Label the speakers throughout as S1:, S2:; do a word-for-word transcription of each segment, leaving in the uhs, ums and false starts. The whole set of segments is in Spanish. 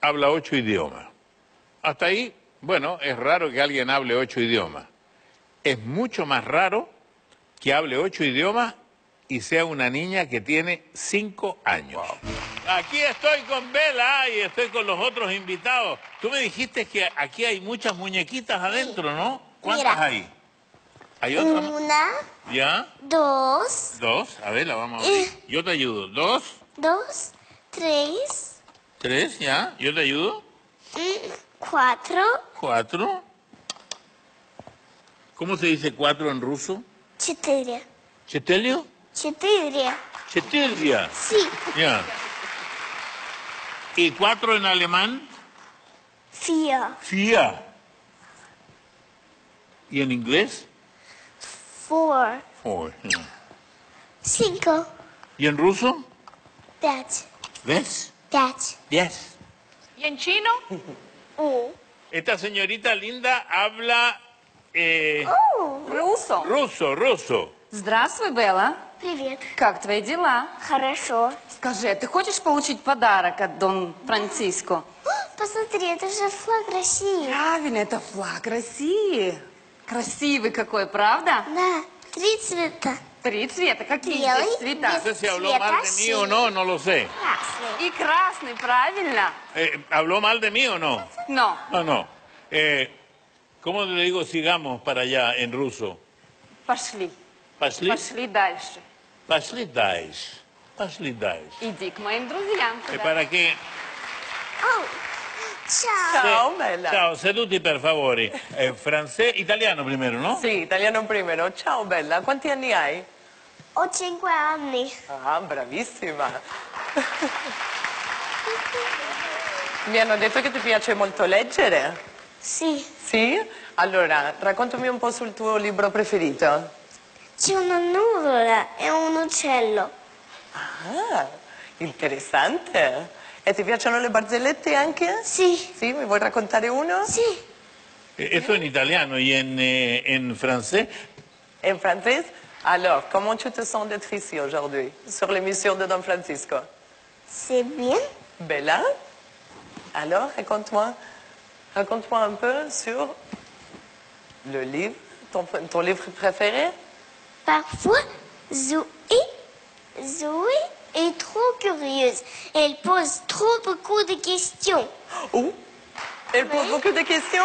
S1: habla ocho idiomas. Hasta ahí, bueno, es raro que alguien hable ocho idiomas. Es mucho más raro que hable ocho idiomas y sea una niña que tiene cinco años. Wow. Aquí estoy con Bella y estoy con los otros invitados. Tú me dijiste que aquí hay muchas muñequitas adentro, ¿no? ¿Cuántas
S2: Mira.
S1: hay? ¿Hay otra?
S2: Una.
S1: ¿Ya?
S2: Dos.
S1: Dos. A ver, la vamos a ver. Eh. Yo te ayudo. Dos.
S2: Dos. Tres.
S1: Tres, ¿ya? Yo te ayudo.
S2: Cuatro.
S1: Cuatro. ¿Cómo se dice cuatro en ruso?
S2: Четыре.
S1: ¿Chetelio?
S2: Четыре.
S1: Chetelia.
S2: Sí.
S1: Ya. ¿Y cuatro en alemán?
S2: Vier.
S1: Vier. ¿Y en inglés?
S2: Four.
S1: Four. Yeah.
S2: Cinco.
S1: ¿Y en ruso?
S2: Пять.
S1: ¿Ves?
S2: Пять.
S1: Yes.
S3: ¿Y en chino?
S2: Un.
S1: Esta señorita linda habla eh,
S2: Oh.
S3: Руссо.
S1: ruso, ruso.
S3: Здравствуй, Белла.
S2: Привет.
S3: Как твои дела?
S2: Хорошо.
S3: Скажи, ты хочешь получить подарок от Дон Франциско?
S2: Посмотри, это же флаг России.
S3: Правильно, это флаг России. Красивый какой, правда?
S2: Да, три цвета.
S3: Три цвета. Какие
S2: Белый,
S3: здесь цвета?
S1: No sé si habló mal de mí o no, no lo sé.
S2: Красный.
S3: И красный, правильно?
S1: Eh, ¿Habló mal de mí o no?
S3: Но.
S1: No, no. Eh, ¿Cómo le digo sigamos para allá en ruso?
S3: Пошли.
S1: Пошли?
S3: Пошли дальше.
S1: Пошли дальше. Пошли дальше.
S3: Иди к моим друзьям.
S1: Eh,
S3: туда.
S1: para che...
S2: Oh, ciao.
S4: Ciao, Bella.
S1: Ciao, seduti per favore. Eh, francese, italiano primero, no?
S4: Sì, italiano primero. Ciao, Bella. Quanti anni hai?
S2: Ho cinque anni.
S4: Ah, bravissima. Mi hanno detto che ti piace molto leggere.
S2: Sì.
S4: Sì? Allora, raccontami un po' sul tuo libro preferito.
S2: C'è una nuvola e un uccello.
S4: Ah, interessante. E ti piacciono le barzellette anche?
S2: Sì.
S4: Sì, mi vuoi raccontare uno?
S2: Sì.
S1: Eh, Eso en italiano y en, eh, en francés.
S4: En français? Alors, comment tu te sens d'être ici aujourd'hui, sur l'émission de Don Francisco?
S2: C'est bien.
S4: Bella? Alors, raconte-moi, raconte-moi un peu sur le livre, ton, ton livre préféré?
S2: Parfois, Zoé, Zoé est trop curieuse. Elle pose trop beaucoup de questions.
S4: Oh, elle pose beaucoup de questions?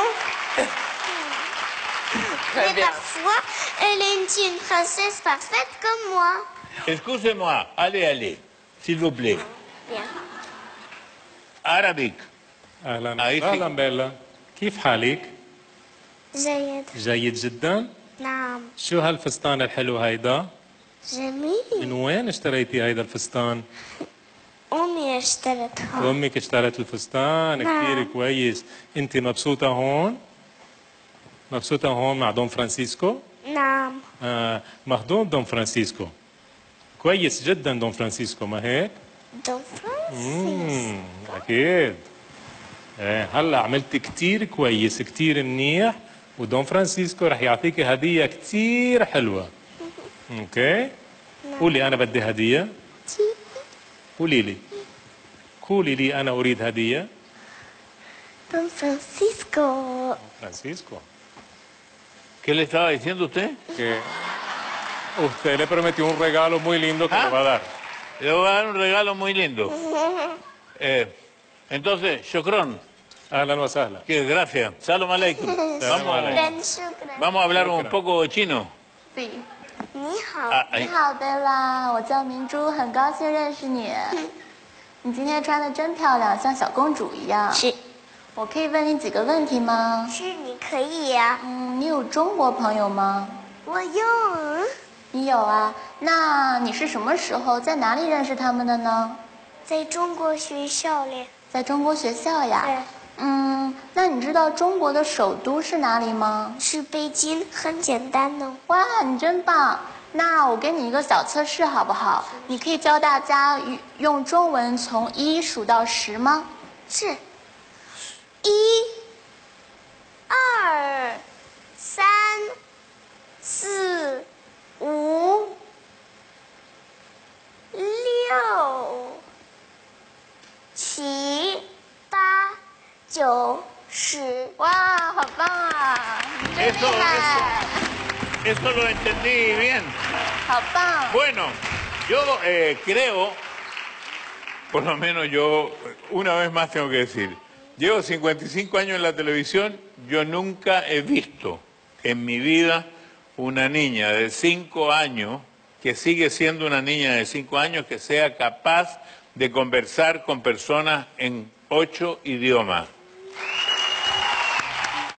S4: Très
S2: Mais
S4: bien.
S2: parfois, elle est une princesse parfaite comme moi.
S1: Excusez-moi, allez, allez, s'il vous plaît.
S2: Bien.
S1: Arabic.
S5: اهلا
S1: أي شيء.
S5: وسهلا بيلا، كيف حالك؟
S2: جيد.
S5: جيد جدا.
S2: نعم.
S5: شو هالفستان الحلو هيدا؟
S2: جميل.
S5: من وين اشتريتي هيدا الفستان؟
S2: أمي اشترتها.
S5: امك اشترت الفستان.
S2: نعم.
S5: كثير كويس. انت مبسوطه هون؟ مبسوطه هون مع دون فرانسيسكو؟
S2: نعم.
S5: آه مخدوم دون فرانسيسكو. كويس جدا دون فرانسيسكو، ما هيك؟
S2: دون فرانسيس.
S5: امم اكيد. ايه هلا عملت كثير كويس، كثير منيح، ودون فرانسيسكو رح يعطيكي هديه كثير حلوه. اوكي؟ قولي انا بدي هديه. قولي لي. قولي لي انا اريد هديه.
S2: Don Francisco.
S5: فرانسيسكو.
S1: ¿Qué le estaba diciendo usted?
S5: Que usted le prometió un regalo muy lindo que
S1: ¿Ah?
S5: le va a dar.
S1: Le voy a dar un regalo muy lindo. Eh, entonces, Shokron,
S5: اهلا وسهلا.
S1: que gracias. Salam aleikum. Vamos a,
S2: Ben shukran.
S1: vamos a hablar un poco chino.
S3: Sí.
S2: 你好。
S1: 啊，哎
S6: 你，好，贝拉，我叫明珠，很高兴认识你。你今天穿的真漂亮，像小公主一样。
S2: 是。
S6: 我可以问你几个问题吗？
S2: 是，你可以呀、
S6: 嗯，你有中国朋友吗？
S2: 我有。
S6: 你有啊？那你是什么时候在哪里认识他们的呢？
S2: 在中国学校里。
S6: 在中国学校呀。
S2: 对。
S6: 嗯，那你知道中国的首都是哪里吗？
S2: 是北京，很简单哦。
S6: 哇，你真棒！那我给你一个小测试好不好？你可以教大家用中文从一数到十吗？
S2: 是。一、二、三、四、五、六、七、八、 九、十。
S6: 哇，好棒啊！你真
S1: Eso,
S6: 厉害，
S1: eso, eso lo entendí bien.
S6: 好棒！
S1: Bueno, yo eh, creo, por lo menos yo, una vez más tengo que decir, llevo cincuenta y cinco años en la televisión, yo nunca he visto en mi vida una niña de cinco años, que sigue siendo una niña de cinco años, que sea capaz de conversar con personas en ocho idiomas.